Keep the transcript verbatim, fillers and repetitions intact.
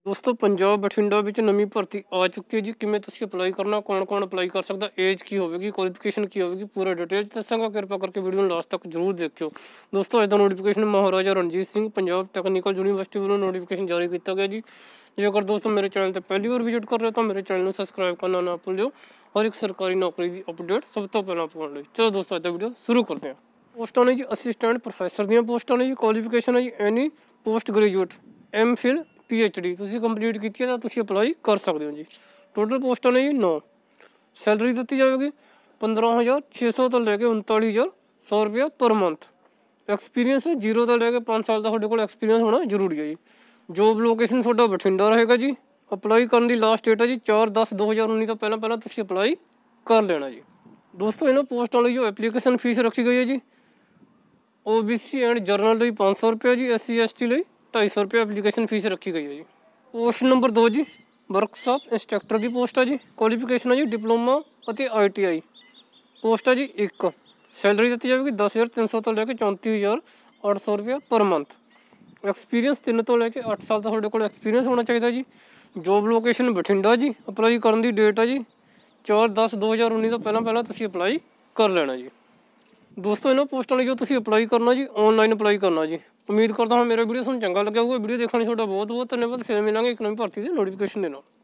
ਦੋਸਤੋ ਪੰਜਾਬ ਬਠਿੰਡਾ ਵਿੱਚ ਨਵੀਂ ਭਰਤੀ ਆ ਚੁੱਕੀ ਹੈ ਜੀ। ਕਿਵੇਂ ਤੁਸੀਂ ਅਪਲਾਈ ਕਰਨਾ, ਕੌਣ ਕੌਣ ਅਪਲਾਈ ਕਰ ਸਕਦਾ, ਏਜ ਕੀ ਹੋਵੇਗੀ, ਕੁਆਲੀਫਿਕੇਸ਼ਨ ਕੀ ਹੋਵੇਗੀ, ਪੂਰਾ ਡਿਟੇਲ ਦੱਸਾਂਗਾ। ਕਿਰਪਾ ਕਰਕੇ ਵੀਡੀਓ ਨੂੰ ਲਾਸਟ ਤੱਕ ਜ਼ਰੂਰ ਦੇਖਿਓ। ਦੋਸਤੋ ਅੱਜ ਦਾ notification Maharaja Ranjit Singh Punjab technical university ਵੱਲੋਂ ਨੋਟੀਫਿਕੇਸ਼ਨ ਜਾਰੀ ਕੀਤਾ ਗਿਆ ਜੀ। ਜੇਕਰ ਦੋਸਤੋ ਮੇਰੇ ਚੈਨਲ ਤੇ ਪਹਿਲੀ ਵਾਰ ਵਿਜ਼ਿਟ ਕਰ ਰਹੇ ਹੋ ਤਾਂ ਮੇਰੇ ਚੈਨਲ ਨੂੰ ਸਬਸਕ੍ਰਾਈਬ ਕਰਨਾ ਨਾ ਭੁੱਲਿਓ। ਹਰ ਇੱਕ ਸਰਕਾਰੀ ਨੌਕਰੀ ਦੀ ਅਪਡੇਟ ਸਭ ਤੋਂ ਪਹਿਲਾਂ ਪਾਉਣ ਲਈ। ਚਲੋ ਦੋਸਤੋ ਅੱਜ ਦਾ ਵੀਡੀਓ ਸ਼ੁਰੂ ਕਰਦੇ ਹਾਂ। ਪੋਸਟਾਂ ਨੇ ਜੀ ਅਸਿਸਟੈਂਟ ਪ੍ਰੋਫੈਸਰ ਦੀਆਂ ਪੋਸਟਾਂ ਨੇ ਜੀ। ਕੁਆਲੀਫਿਕੇਸ਼ਨ ਹੈ ਜੀ any post graduate M Phil P H D ਤੁਸੀਂ ਕੰਪਲੀਟ ਕੀਤੀ ਹੈ ਤਾਂ ਤੁਸੀਂ ਅਪਲਾਈ ਕਰ ਸਕਦੇ ਹੋ ਜੀ। ਟੋਟਲ ਪੋਸਟਾਂ ਨੇ ਜੀ ਨੌ। ਸੈਲਰੀ ਦਿੱਤੀ ਜਾਵੇਗੀ ਪੰਦਰਾਂ ਹਜ਼ਾਰ ਛੇ ਸੌ ਤੋਂ ਲੈ ਕੇ ਉਨਤਾਲੀ ਹਜ਼ਾਰ ਸੌ ਰੁਪਇਆ ਪਰ ਮੰਥ। ਐਕਸਪੀਰੀਅੰਸ ਜੀਰੋ ਤੋਂ ਲੈ ਕੇ ਪੰਜ ਸਾਲ ਦਾ ਤੁਹਾਡੇ ਕੋਲ ਐਕਸਪੀਰੀਅੰਸ ਹੋਣਾ ਜ਼ਰੂਰੀ ਹੈ ਜੀ। ਜੋਬ ਲੋਕੇਸ਼ਨ ਤੁਹਾਡਾ ਬਠਿੰਡਾ ਰਹੇਗਾ ਜੀ। ਅਪਲਾਈ ਕਰਨ ਦੀ ਲਾਸਟ ਡੇਟ ਹੈ ਜੀ ਚਾਰ ਦਸ ਦੋ ਹਜ਼ਾਰ ਉੱਨੀ ਤੋਂ ਪਹਿਲਾਂ ਪਹਿਲਾਂ ਤੁਸੀਂ ਅਪਲਾਈ ਕਰ ਲੈਣਾ ਜੀ। ਦੋਸਤੋ ਇਹਨਾਂ ਪੋਸਟਾਂ ਲਈ ਜੋ ਐਪਲੀਕੇਸ਼ਨ ਫੀਸ ਰੱਖੀ ਗਈ ਹੈ ਜੀ, O B C and general ਲਈ ਪੰਜ ਸੌ ਰੁਪਇਆ ਜੀ। ਐਸ ਸੀ ਐਸ ਟੀ ਲਈ ਢਾਈ ਸੌ ਰੁਪਇਆ ਐਪਲੀਕੇਸ਼ਨ ਫੀਸ ਰੱਖੀ ਗਈ ਹੈ ਜੀ। ਪੋਸਟ ਨੰਬਰ ਦੋ ਜੀ ਵਰਕਸ਼ਾਪ ਇੰਸਟ੍ਰਕਟਰ ਦੀ ਪੋਸਟ ਹੈ ਜੀ। ਕੁਆਲੀਫਿਕੇਸ਼ਨ ਹੈ ਜੀ ਡਿਪਲੋਮਾ ਅਤੇ ਆਈ ਟੀ ਆਈ। ਪੋਸਟ ਹੈ ਜੀ ਇੱਕ। ਸੈਲਰੀ ਦਿੱਤੀ ਜਾਵੇਗੀ ਦਸ ਹਜ਼ਾਰ ਤਿੰਨ ਸੌ ਤੋਂ ਲੈ ਕੇ ਚੌਂਤੀ ਹਜ਼ਾਰ ਅੱਠ ਸੌ ਰੁਪਇਆ ਪਰ ਮੰਥ। ਐਕਸਪੀਰੀਅੰਸ ਤਿੰਨ ਤੋਂ ਲੈ ਕੇ ਅੱਠ ਸਾਲ ਦਾ ਤੁਹਾਡੇ ਕੋਲ ਐਕਸਪੀਰੀਅੰਸ ਹੋਣਾ ਚਾਹੀਦਾ ਜੀ। ਜੋਬ ਲੋਕੇਸ਼ਨ ਬਠਿੰਡਾ ਜੀ। ਅਪਲਾਈ ਕਰਨ ਦੀ ਡੇਟ ਹੈ ਜੀ ਚਾਰ ਦਸ ਦੋ ਹਜ਼ਾਰ ਉੱਨੀ ਤੋਂ ਪਹਿਲਾਂ ਪਹਿਲਾਂ ਤੁਸੀਂ ਅਪਲਾਈ ਕਰ ਲੈਣਾ ਜੀ। ਦੋਸਤੋ ਇਹਨਾਂ ਪੋਸਟਾਂ ਲਈ ਜੋ ਤੁਸੀਂ ਅਪਲਾਈ ਕਰਨਾ ਜੀ ਔਨਲਾਈਨ ਅਪਲਾਈ ਕਰਨਾ ਜੀ। ਉਮੀਦ ਕਰਦਾ ਹਾਂ ਮੇਰਾ ਵੀਡੀਓ ਤੁਹਾਨੂੰ ਚੰਗਾ ਲੱਗਿਆ ਹੋਊਗਾ। ਵੀਡੀਓ ਦੇਖਣ ਲਈ ਤੁਹਾਡਾ ਬਹੁਤ ਬਹੁਤ ਧੰਨਵਾਦ। ਫਿਰ ਮਿਲਾਂਗੇ ਇੱਕ ਨਵੀਂ ਭਰਤੀ ਦੇ ਨੋਟੀਫਿਕੇਸ਼ਨ ਦੇ ਨਾਲ।